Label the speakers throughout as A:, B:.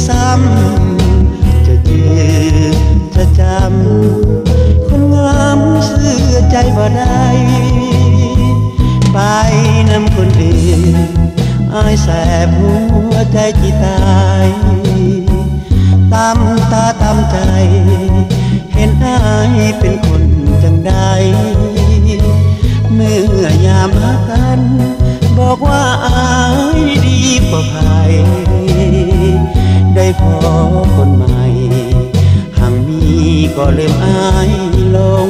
A: ซ้ำจะจืดจะจำคนงามเสื้อใจบ่ได้ไปนำคนอื่นอายแสบหัวใจจิตตายตามตาตามใจเห็นอายเป็นคนจังใดเมื่อยามหากันบอกว่าอายดีกว่าใครได้พอคนใหม่ห่างมีก็ลืมอายลง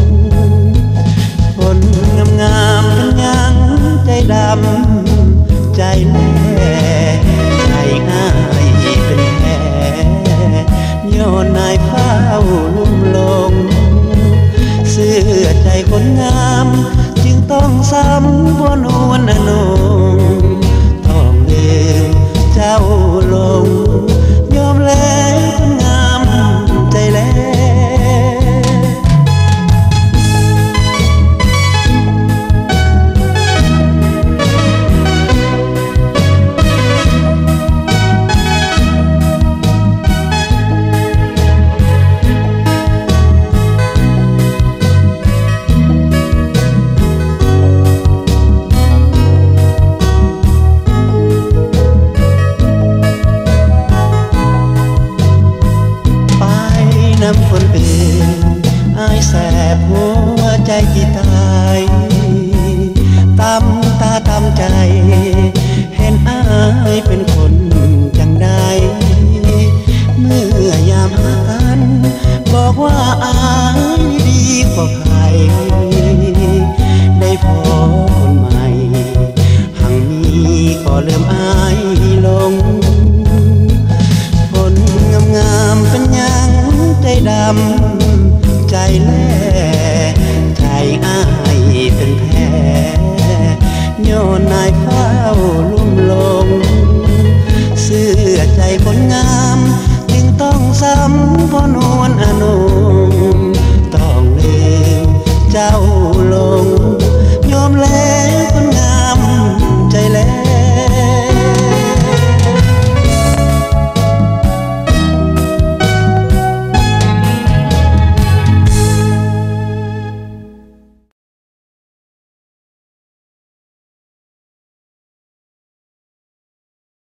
A: คนงามๆเป็นยังใจดำใจแน่ใจง่ายเป็นแผลย้อนนายเฝ้าลุ่มลงเสื้อใจคนงามจึงต้องซ้ำว่านวลอนงต้องลืมเจ้าลงยอมแล้วคนงามใจแลนำคนอื่นอายแสบหัวใจที่ตายตามตาตามใจเห็นอายเป็นคนจังใดเมื่อยามหากันบอกว่าอายดีกว่าใครได้พอคนใหม่ห่างมีก็เริ่มอายลงคนงามๆเป็นยังใจดำใจแล่ใจอ้ายเป็นแผลย้อนนายเฝ้าลุ่มลงเสื้อใจคนงามจึงต้องซ้ำเพราะนวลอนง